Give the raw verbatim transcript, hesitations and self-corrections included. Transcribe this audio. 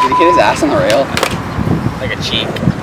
Did he hit his ass on the rail? Like a cheek.